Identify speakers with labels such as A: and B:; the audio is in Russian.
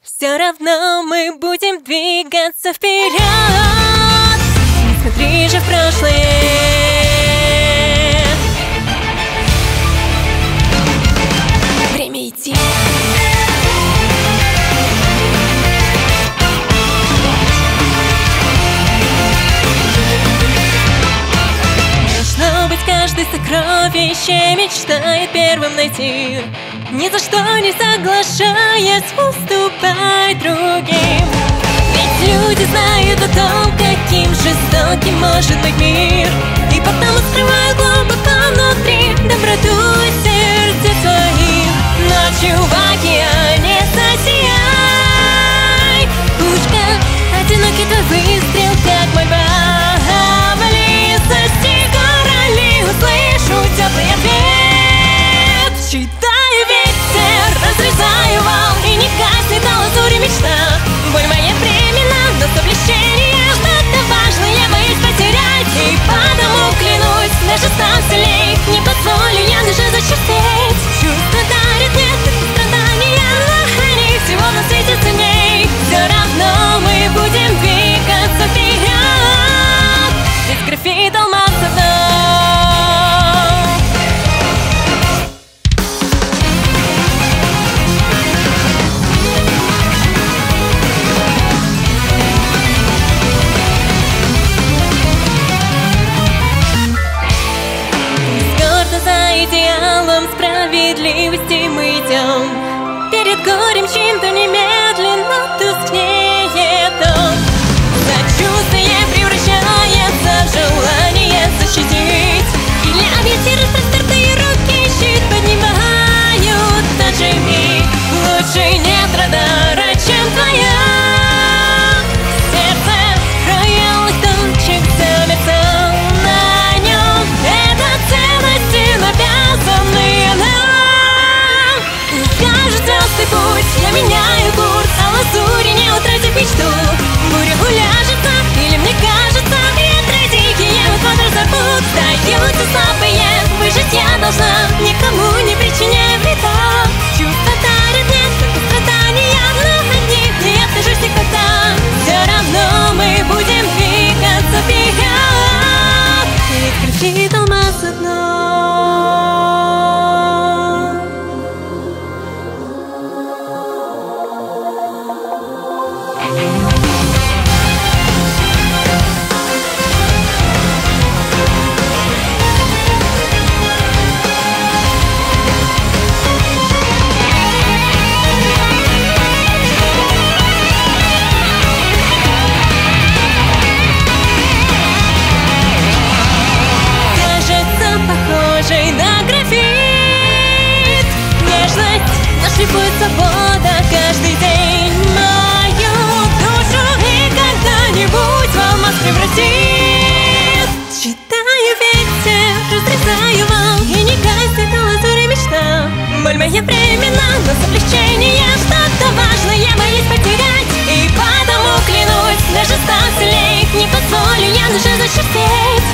A: Все равно мы будем двигаться вперед. Не смотри же в прошлое. Время идти. Должно быть, каждый сокровище мечтает первым найти. Ни за что не соглашаясь уступать другим. Ведь люди знают о том, каким жестоким может быть мир, и потому скрывают глубоко внутри доброту сердца своих. Ночью в океане засияй, пушка, одинокий твой выстрел, как мольба. Близости короли услышу теплый ответ. Считаю ветер, разрезаю вал, и не гаснет на лазуре мечта. Боль моя временна, но совлечение что-то важное боюсь потерять. И потому клянусь, даже став сильней, не позволю я даже зачерстветь. Чувства дарят мне только страдания, но они всего на свете ценней. Все равно мы будем двигаться вперед, ведь графит алмазов дно. Идеалом справедливости мы идем. Перед горем чем-то немедленно тускнеет он. Сочувствие превращается в желание защитить. И для объятий распростертые руки щит поднимают тот же миг. Лучше нет радара, чем твоя. Сердце роялых точек замерцал на нем. Это ценности навязанные нам. Кажется, звездный путь, я меняю курс, а лазури не утратив мечту. Буря уляжется, или мне кажется, ветры дикие вот-вот разорвут. Сдаются слабые, выжить я должна, никому не причиняя вреда. Чувства дарят мне только страдания, но от них не откажусь никогда. Все равно мы будем двигаться вперед, ведь кричит алмаз одно. Похожий на графит, нежность, нашлифует свобода каждый день мою душу и когда-нибудь в алмаз превратит. Считаю ветер, разрезаю вал, и не гаснет на лазуре мечта. Боль моя временна, но с облегчением что-то важное боюсь потерять. И потому клянусь, даже став сильней, не позволю я душе зачерстветь.